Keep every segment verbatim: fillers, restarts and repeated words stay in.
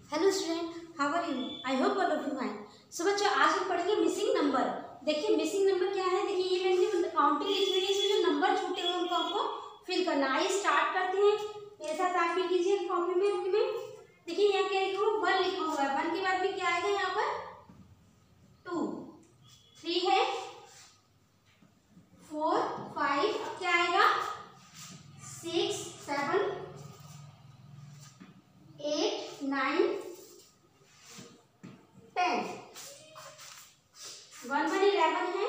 Hello student, how are you? I hope all of you fine. So बच्चों, आज हम पढ़ेंगे मिसिंग नंबर। देखिए मिसिंग नंबर क्या है। देखिए ये मैंने काउंटिंग एक्सपीरियंस में जो नंबर छूटे हुए उनको आपको फिल करना। आइए स्टार्ट करते हैं। मेरे साथ आप भी कीजिए कॉपी में बुक में। देखिए यहाँ क्या लिखा हुआ, वन लिखा हुआ है। वन के बाद में क्या आएगा यहाँ पर? टू, थ्री है, फोर, फाइव, अब क्या आएगा? Six, seven, eight, nine, ten. One one eleven है,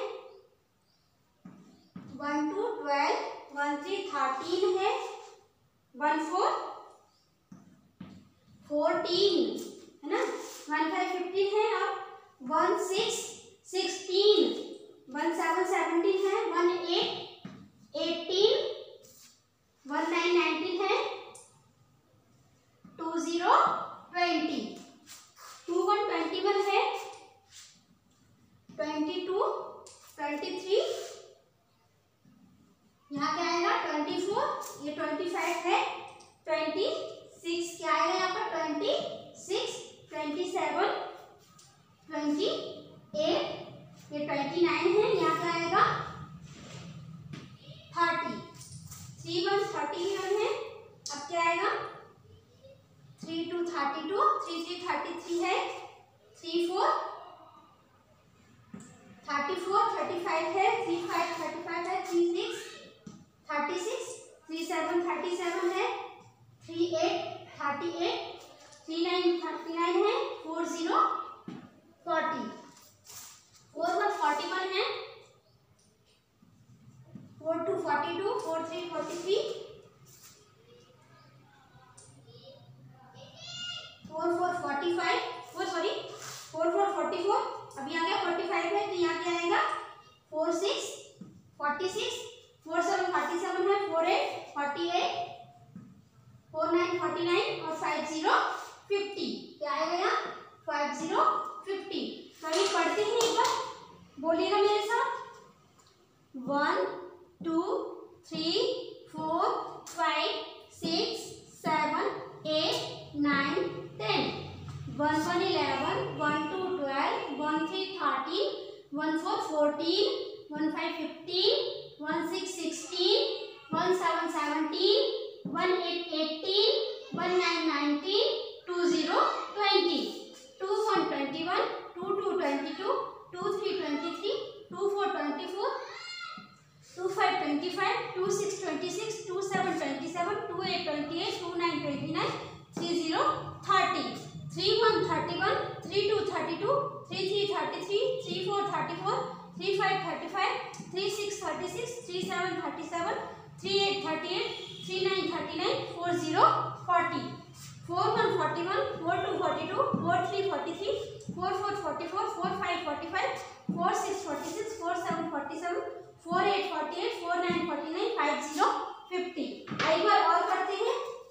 one two twelve, one three thirteen है, वन फोर फोर्टीन है ना, वन फाइव फिफ्टीन है, अब one six sixteen, one seven seventeen है, one eight eighteen, one nine nineteen है, two zero twenty, two one twenty one है, twenty two twenty three, यहाँ क्या आएगा? ट्वेंटी फोर, ये ट्वेंटी फाइव है, ट्वेंटी सिक्स क्या आएगा यहाँ पर? Twenty six, twenty seven, twenty eight, ये ट्वेंटी नाइन है, यहाँ क्या आएगा? Thirty, three one thirty one है, अब क्या आएगा? Three two thirty two, three three thirty three है, three four thirty four, thirty five है, थ्री फाइव थर्टी फाइव है, three six thirty six, three seven thirty seven है, three eight thirty eight, three nine thirty nine है, four zero forty, four one forty one है, four two forty two, four three forty three, four four forty five, four sorry four four forty four, अभी आ गया forty five है, तो यहाँ क्या आएगा? Four six forty six, four seven forty seven है, four eight forty eight, four nine forty nine और फाइव जीरो फिफ्टी। क्या आएगा यहाँ? Five zero fifty. तो ये पढ़ते हैं एक बार, बोलिएगा मेरे साथ। One two three four five six seven eight nine ten, one one eleven, one two twelve, one three thirteen, one four fourteen, one five fifteen, one six sixteen, one seven seventeen, one eight eighteen, one nine nineteen, two zero twenty, two one twenty one, two two twenty two, two three twenty three, two four twenty four, two five twenty five, two six twenty six, two seven twenty seven, two eight twenty eight, two nine twenty nine, three zero thirty, three one thirty one, three two thirty two, three three thirty three, three four thirty four, three five thirty five, three six thirty six, three seven thirty seven, three eight thirty eight, three nine thirty nine, four zero forty, four one forty one, four two forty two, four three forty three, four four forty four, four five forty five, four six forty six, four seven forty seven, four eight forty eight, four nine forty nine, five zero fifty. एक बार और करते हैं।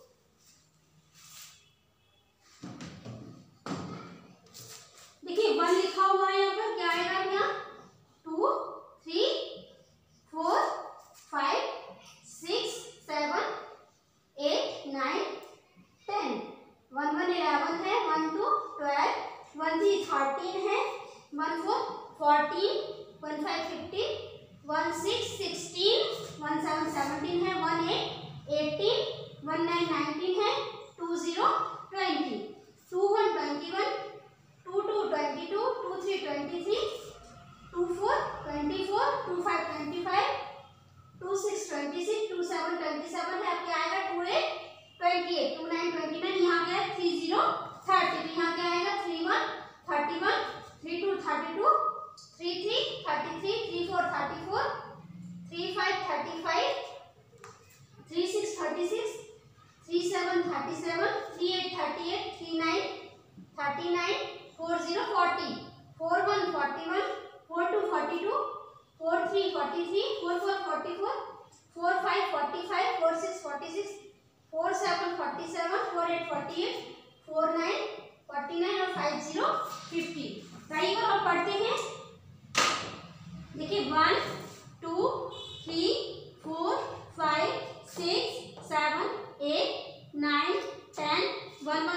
देखिए one लिखा हुआ है यहाँ पर, क्या आएगा यहाँ? Two, three, four, five, six, seven, eight, nine, ten, one one eleven है, one two twelve, one three thirteen है, one four fourteen, one five fifteen, one six sixteen, one seven seventeen है, one eight eighteen, one nine nineteen है, two zero twenty, two one twenty one, two two twenty two, two three twenty three, two four twenty four, two five twenty five, two six twenty six, two seven twenty seven है, अब क्या आएगा? Two eight twenty eight, two nine twenty nine, यहाँ क्या है? Three zero thirty, यहाँ क्या आएगा? Three one thirty one, three two thirty two, three three thirty three, three four thirty four, three five thirty five, three six thirty six, three seven thirty seven, three eight thirty eight, three nine thirty nine, four zero forty, four one forty one, four two forty two, four three forty three, four four forty four, four five forty five, four six forty six, four seven forty seven, four eight forty eight, four nine forty nine और five zero fifty. कई बार और पढ़ते हैं। देखिए one two three four five six seven eight nine ten, one one eleven,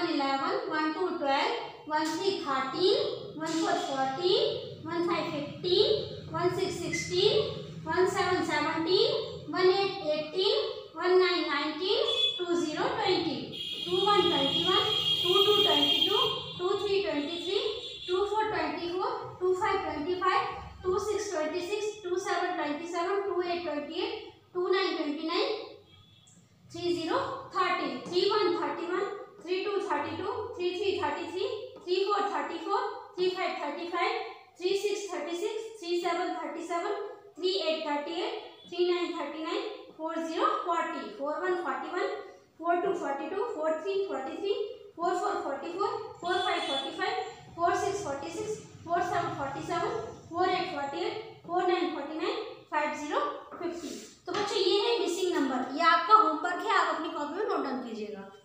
eleven, one two twelve, one three thirteen, one four fourteen, one five fifteen, one six sixteen, one seven seventeen, one eight eighteen, one nine nineteen, two zero twenty, two one twenty one, two two twenty two, two three twenty three, two four twenty four, two five twenty five, two six twenty six, two seven twenty seven, two eight twenty eight, two nine twenty nine, three zero thirty, three one thirty one, three two thirty two, three three thirty three, three four thirty four, three five thirty five, three six thirty six, three seven thirty seven, three eight thirty eight, three nine thirty nine, four zero forty, four one forty one, four two forty two, four three forty three, four four forty four, four five forty five, four six forty six, four seven forty seven, four eight forty eight, four nine forty nine, five zero fifty. तो बच्चों ये है missing number, ये आपका homework है, आप अपनी copy में नोट डाउन कीजिएगा।